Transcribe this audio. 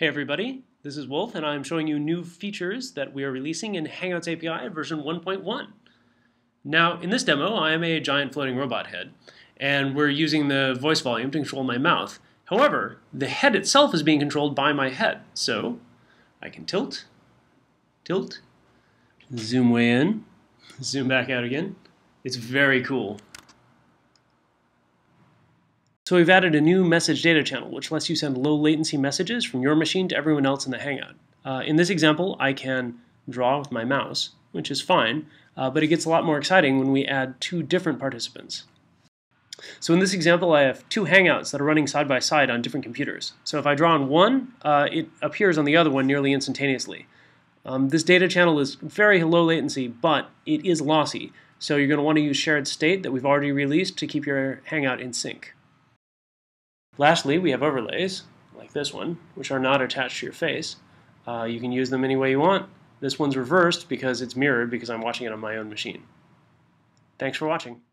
Hey everybody, this is Wolf and I'm showing you new features that we are releasing in Hangouts API version 1.1. Now in this demo I am a giant floating robot head and we're using the voice volume to control my mouth. However, the head itself is being controlled by my head, so I can tilt, zoom way in, zoom back out again. It's very cool. So we've added a new message data channel, which lets you send low latency messages from your machine to everyone else in the Hangout. In this example, I can draw with my mouse, which is fine, but it gets a lot more exciting when we add two different participants. So in this example, I have two Hangouts that are running side by side on different computers. So if I draw on one, it appears on the other one nearly instantaneously. This data channel is very low latency, but it is lossy. So you're going to want to use shared state that we've already released to keep your Hangout in sync. Lastly, we have overlays, like this one, which are not attached to your face. You can use them any way you want. This one's reversed because it's mirrored because I'm watching it on my own machine. Thanks for watching.